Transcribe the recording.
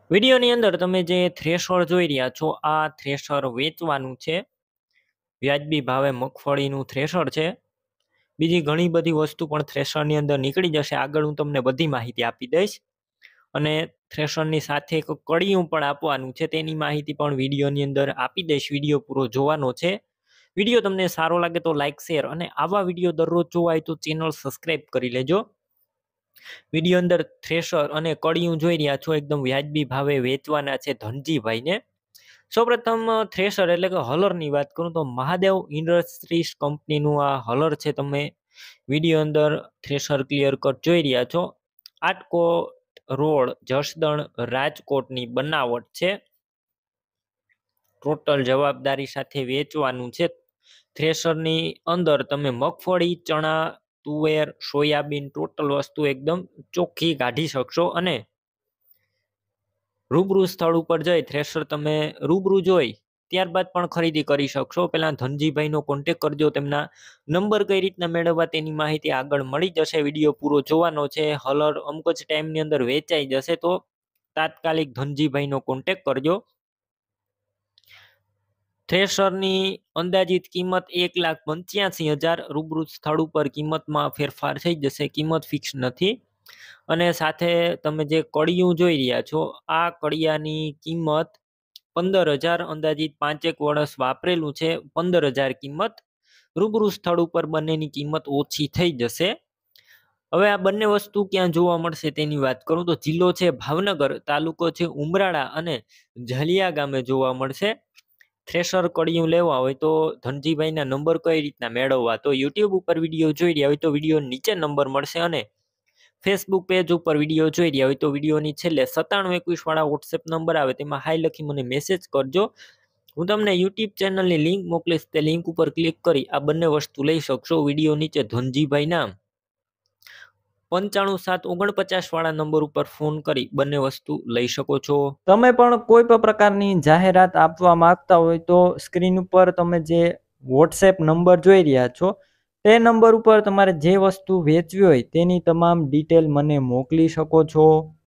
વિડીયોની અંદર તમે જે થ્રેશર જોઈ રહ્યા છો આ થ્રેશર વેચવાનું છે. વ્યાજબી ભાવે મગફળીનું થ્રેશર છે. બીજી ઘણી બધી વસ્તુ પણ થ્રેશરની અંદર નીકળી જશે. આગળ હું તમને બધી માહિતી આપી દઈશ અને થ્રેશરની સાથે એક કડિયું પણ આપવાનું છે, તેની માહિતી પણ વિડીયોની અંદર આપી દઈશ. વિડીયો પૂરો જોવાનો છે. વિડીયો તમને સારો લાગે તો લાઈક, શેર અને આવા વિડીયો દરરોજ જોવા હોય તો ચેનલ સબસ્ક્રાઈબ કરી લેજો. વિડીયો અંદર થ્રેશર અને કડિયું જોઈ રહ્યા છો, એકદમ વ્યાજબી ભાવે વેચવાના છે ધનજીભાઈને. સૌપ્રથમ થ્રેશર એટલે કે હલરની વાત કરું તો મહાદેવ ઇન્ડસ્ટ્રીઝ કંપનીનું આ હલર છે. તમે વિડીયો અંદર થ્રેશર ક્લિયર કટ જોઈ રહ્યા છો. આટકોટ રોડ, જસદણ, રાજકોટની બનાવટ છે. ટોટલ જવાબદારી સાથે વેચવાનું છે. થ્રેશરની અંદર તમે મગફળી, ચણા, તુવેર, સોયાબીન ટોટલ વસ્તુ એકદમ ચોખ્ખી કાઢી શકશો અને રૂબરૂ સ્થળ ઉપર જઈ થ્રેશર તમે રૂબરૂ જોઈ ત્યારબાદ પણ ખરીદી કરી શકશો. પેલા ધનજીભાઈનો કોન્ટેક કરજો. તેમના નંબર કઈ રીતના મેળવવા તેની માહિતી આગળ મળી જશે. વિડીયો પૂરો જોવાનો છે. હલર અમુક જ ટાઈમની અંદર વેચાઈ જશે તો તાત્કાલિક ધનજીભાઈનો કોન્ટેક કરજો. થ્રેશરની અંદાજિત કિંમત 1,85,000. રૂબરૂ સ્થળ ઉપર કિંમતમાં ફેરફાર થઈ જશે. કિંમત ફિક્સ નથી. અને સાથે તમે જે કડિયું જોઈ રહ્યા છો આ કડિયાની કિંમત 15,000. અંદાજિત 5 વર્ષ વાપરેલું છે. 15,000 કિંમત. રૂબરૂ સ્થળ ઉપર બંનેની કિંમત ઓછી થઈ જશે. હવે આ બંને વસ્તુ ક્યાં જોવા મળશે તેની વાત કરું તો જિલ્લો છે ભાવનગર, તાલુકો છે ઉમરાળા અને ઝલિયા ગામે જોવા મળશે. થ્રેશર કડિયું લેવા હોય તો ધનજીભાઈના નંબર કઈ રીતના મેળવવા, તો યુટ્યુબ ઉપર વિડીયો જોઈ રહ્યા હોય તો વિડીયો નીચે નંબર મળશે અને ફેસબુક પેજ ઉપર વિડીયો જોઈ રહ્યા હોય તો વિડીયોની છેલ્લે 9721 વાળા વોટ્સએપ નંબર આવે તેમાં હાઈ લખી મને મેસેજ કરજો. હું તમને યુટ્યુબ ચેનલની લિંક મોકલીશ. તે લિંક ઉપર ક્લિક કરી આ બંને વસ્તુ લઈ શકશો. વિડીયો નીચે ધનજીભાઈ નામ 95 749 વાળા નંબર ઉપર ફોન કરી બંને વસ્તુ લઈ શકો છો. તમે પણ કોઈ પણ પ્રકારની જાહેરાત આપવા માંગતા હોય તો સ્ક્રીન ઉપર તમે જે વોટ્સએપ નંબર જોઈ રહ્યા છો તે નંબર ઉપર તમારે જે વસ્તુ વેચવી હોય તેની તમામ ડિટેલ મને મોકલી શકો છો.